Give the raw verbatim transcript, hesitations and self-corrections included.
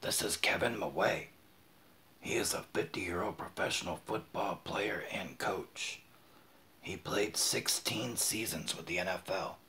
This is Kevin Mawae. He is a fifty-year-old professional football player and coach. He played sixteen seasons with the N F L.